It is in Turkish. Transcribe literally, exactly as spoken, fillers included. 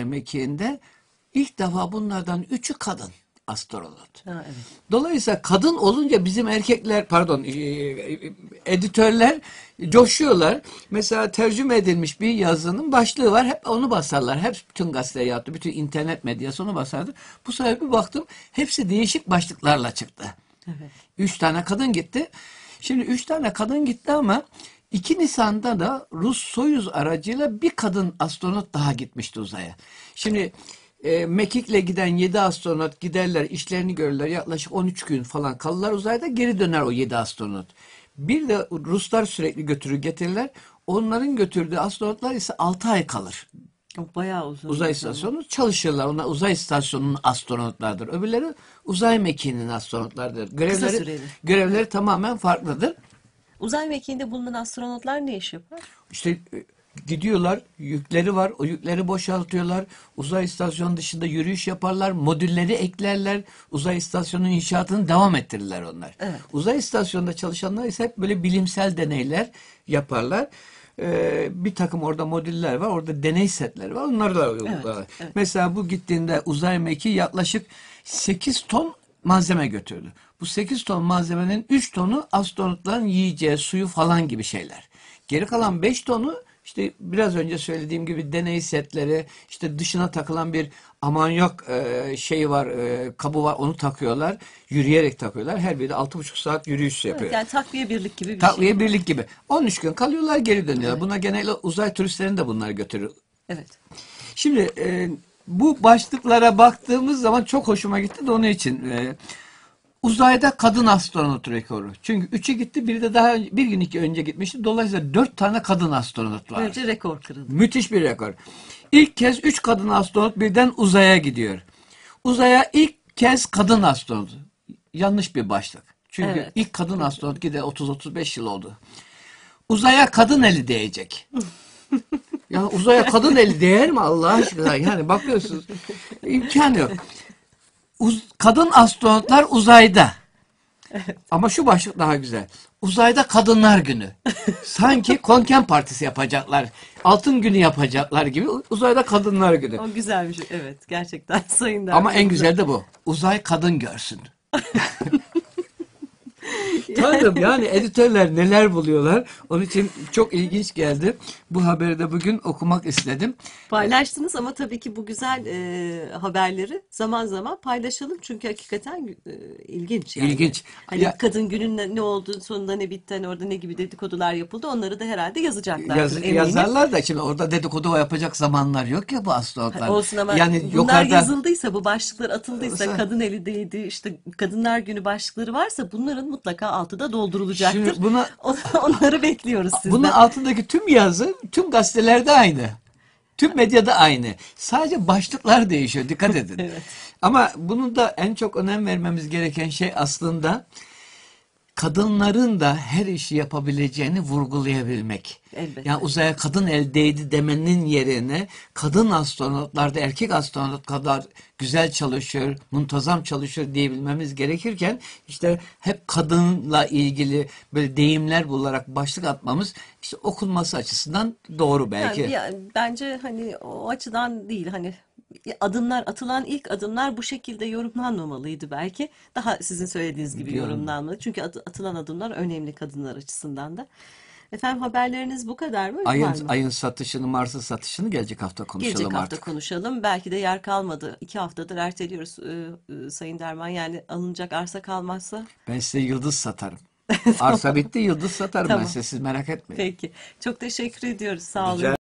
mekiğinde ilk defa bunlardan üçü kadın astronot. Ha, evet. Dolayısıyla kadın olunca bizim erkekler, pardon, e, editörler coşuyorlar. Mesela tercüme edilmiş bir yazının başlığı var. Hep onu basarlar. Hep bütün gazeteler yaptı. Bütün internet medyası onu basardı. Bu sefer bir baktım hepsi değişik başlıklarla çıktı. Evet. Üç tane kadın gitti. Şimdi üç tane kadın gitti ama iki Nisan'da da Rus Soyuz aracıyla bir kadın astronot daha gitmişti uzaya. Şimdi e, Mekik'le giden yedi astronot giderler, işlerini görürler. Yaklaşık on üç gün falan kalırlar uzayda, geri döner o yedi astronot. Bir de Ruslar sürekli götürür getirirler. Onların götürdüğü astronotlar ise altı ay kalır. O bayağı uzun. Uzay bir zaman. istasyonu çalışırlar. Onlar uzay istasyonunun astronotlardır. Öbürleri uzay mekiğinin astronotlardır. Görevleri, süreli. görevleri tamamen farklıdır. Uzay mekiğinde bulunan astronotlar ne iş yapar? İşte e, gidiyorlar, yükleri var, o yükleri boşaltıyorlar. Uzay istasyonu dışında yürüyüş yaparlar, modülleri eklerler. Uzay istasyonunun inşaatını devam ettirirler onlar. Evet. Uzay istasyonunda çalışanlar ise hep böyle bilimsel deneyler yaparlar. Ee, bir takım orada modüller var, orada deney setleri var. Onları da uyguluyorlar. Evet, evet. Mesela bu gittiğinde uzay mekiği yaklaşık sekiz ton malzeme götürdü. Bu sekiz ton malzemenin üç tonu astronotların yiyeceği, suyu falan gibi şeyler. Geri kalan beş tonu işte biraz önce söylediğim gibi deney setleri, işte dışına takılan bir amonyak e, şeyi var, e, kabı var, onu takıyorlar. Yürüyerek takıyorlar. Her biri altı buçuk saat yürüyüş yapıyor. Evet, yani takviye birlik gibi bir Takviye şey. birlik gibi. on üç gün kalıyorlar, geri dönüyorlar. Evet. Buna genelde uzay turistlerini de bunlar götürür. Evet. Şimdi e, bu başlıklara baktığımız zaman çok hoşuma gitti de onun için. E, uzayda kadın astronot rekoru. Çünkü üçü gitti, biri de daha önce, bir gün iki önce gitmişti. Dolayısıyla dört tane kadın astronot var. Böylece rekor kırıldı. Müthiş bir rekor. İlk kez üç kadın astronot birden uzaya gidiyor. Uzaya ilk kez kadın astronot. Yanlış bir başlık. Çünkü Evet. ilk kadın astronot gide otuz otuz beş yıl oldu. Uzaya kadın eli değecek. Ya uzaya kadın eli değer mi Allah aşkına? Yani bakıyorsunuz imkan yok. Uz- kadın astronotlar uzayda. Ama şu başlık daha güzel. Uzayda Kadınlar Günü. Sanki Konken Partisi yapacaklar. Altın Günü yapacaklar gibi uzayda Kadınlar Günü. O güzel bir şey. Evet, gerçekten Sayın Derman. Ama en güzel de bu. Uzay kadın görsün. Tanrım, yani editörler neler buluyorlar. Onun için çok ilginç geldi. Bu haberi de bugün okumak istedim. Paylaştınız ama tabii ki bu güzel e, haberleri zaman zaman paylaşalım. Çünkü hakikaten e, ilginç yani. İlginç. Hani Ya- kadın günün ne, ne oldu, sonunda ne bitti, hani orada ne gibi dedikodular yapıldı. Onları da herhalde yazacaklar. Yaz, yazarlar da şimdi orada dedikodu yapacak zamanlar yok ya bu astronotlar. Olsun ama yani bunlar yukarıda yazıldıysa, bu başlıklar atıldıysa, Olsa- kadın eli değdi, işte Kadınlar Günü başlıkları varsa bunların mutlaka altı da doldurulacaktır. Şimdi buna- Onları bekliyoruz sizden. bunun altındaki tüm yazı tüm gazetelerde aynı. Tüm medyada aynı. Sadece başlıklar değişiyor. Dikkat edin. Evet. Ama bunun da en çok önem vermemiz gereken şey aslında kadınların da her işi yapabileceğini vurgulayabilmek. Elbette. Yani uzaya kadın el değdi demenin yerine kadın astronotlar da erkek astronot kadar güzel çalışıyor, muntazam çalışıyor diyebilmemiz gerekirken işte hep kadınla ilgili böyle deyimler bularak başlık atmamız işte okunması açısından doğru belki. Yani, yani bence hani o açıdan değil, hani adımlar, atılan ilk adımlar bu şekilde yorumlanmamalıydı belki. Daha sizin söylediğiniz gibi Yorum. yorumlanmalı. Çünkü adı- atılan adımlar önemli kadınlar açısından da. Efendim, haberleriniz bu kadar mı? Var Ayın, mı? ayın satışını, Mars'ın satışını gelecek hafta konuşalım Gelecek hafta artık. konuşalım. Belki de yer kalmadı. İki haftadır erteliyoruz e, e, Sayın Derman. Yani alınacak arsa kalmazsa. Ben size yıldız satarım. Arsa bitti, yıldız satarım ben Tamam. size, siz merak etmeyin. Peki. Çok teşekkür ediyoruz. Sağ olun. Rica